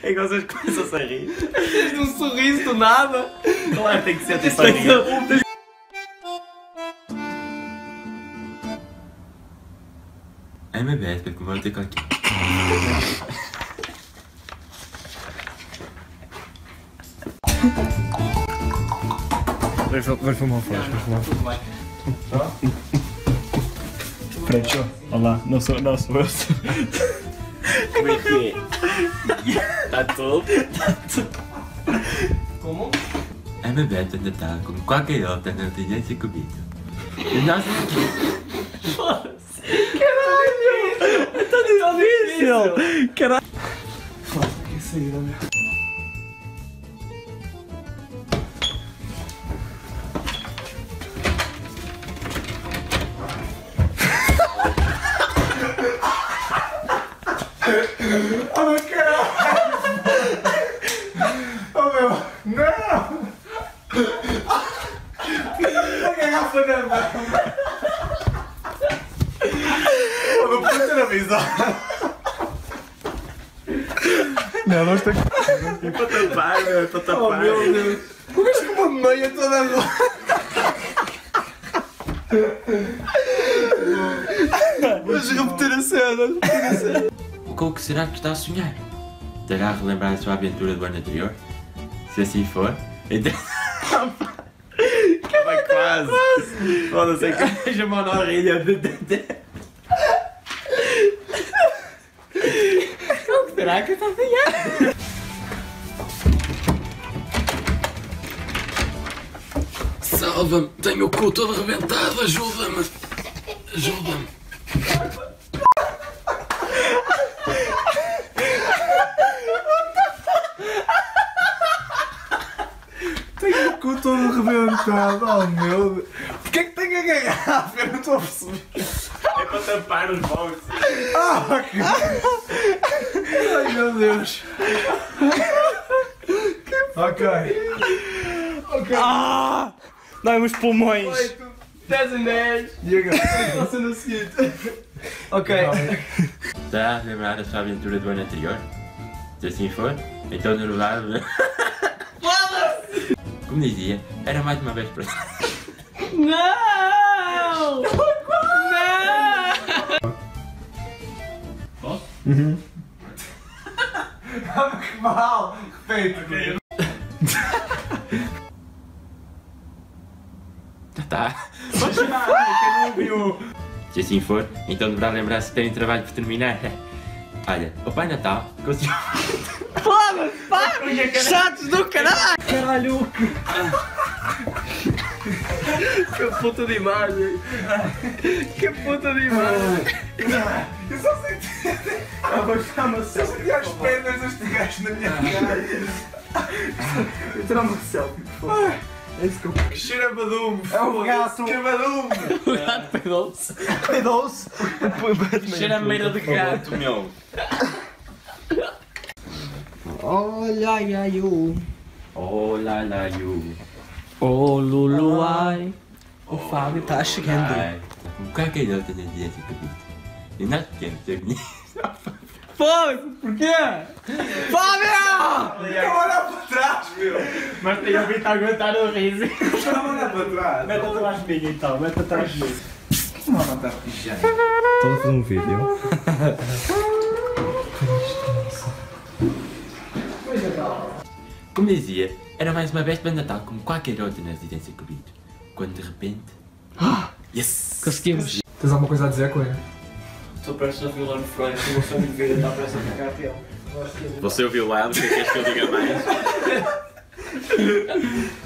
É que vocês começam a rir. Tens um sorriso do nada. Claro, tem que ser tipo assim. Ai, meu bem, porque eu vou ter que aqui. Vai filmar fora, vai filmar fora. Pronto, olá, não sou eu. Como é que é? Está tudo? Como? A minha beta ainda está como qualquer outra na inteligência com o vídeo. E nós Caralho! É tão difícil! Caralho! Que saída, meu. Oh meu caralho! Oh meu! Não! A garrafa na mão! Oh meu, pode ter avisado! Não, nós temos que... é para tapar, meu, é para tapar. Oh meu Deus! Como é que uma meia toda agora? Vamos repetir a cena, Com o que será que está a sonhar? Terá a relembrar a sua aventura do ano anterior? Se assim for, então... Vai quase! Foda-se, que veja a mão na orelha. O que será que está a sonhar? Salva-me, tenho o cu todo arrebentado, ajuda-me! Ajuda-me! Tenho o cu todo arrebentado, oh meu Deus! Porquê é que tem a garrafa? Eu não estou a perceber. É para tapar os bolsos. Ah, ok! Ai meu Deus! Ok. Ok. Ah! Dá-me os pulmões. 10 em 10. Diego, está sendo o seguinte. Ok. Está a lembrar a sua aventura do ano anterior? Se assim for, então no lugar... Como dizia, era mais uma vez para... Não! Não! Posso? Uhum. Que mal! Repete. Já está. Vou chamar, que não ouviu. Se assim for, então deverá lembrar-se que tem trabalho por terminar. Olha, o Pai Natal conseguiu... Foda-se, pá! Chatos do caralho! Caralho! Que puta de imagem! Que puta de imagem! Eu só senti. Eu senti as pernas deste gajo na minha cara. Eu tirar uma selfie, por favor. É isso que eu... Que cheira a badume! É o gato! Que badume! O gato peidou-se! Peidou-se! Cheira a meira de gato, meu! Olha, ai, ai, Olá, lá, you. oh, Lulu, ai. O Fábio tá chegando. Como qualquer outra na dia de cabide. E nós queremos ter nisso. Foda-se, porquê? Fábio! Estava a olhar para trás, meu! Mas tenho a vir a aguentar o riso. Estava a olhar para trás! Mete atrás de mim então, mete atrás de mim. Não vai estar pichando. Estou a fazer um vídeo. Como dizia, era mais uma véspera de Natal como qualquer outra na residência Covid. Quando de repente... Yes! Conseguimos. Tens alguma coisa a dizer, Coelho? Estou prestes a violar no Freire, o meu sonho de vida está prestes a ficar real. Você ouviu lá, o que é que és que eu diga mais?